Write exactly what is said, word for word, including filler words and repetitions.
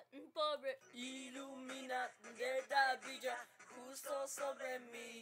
pobre. Ilumina de la villa justo sobre mí.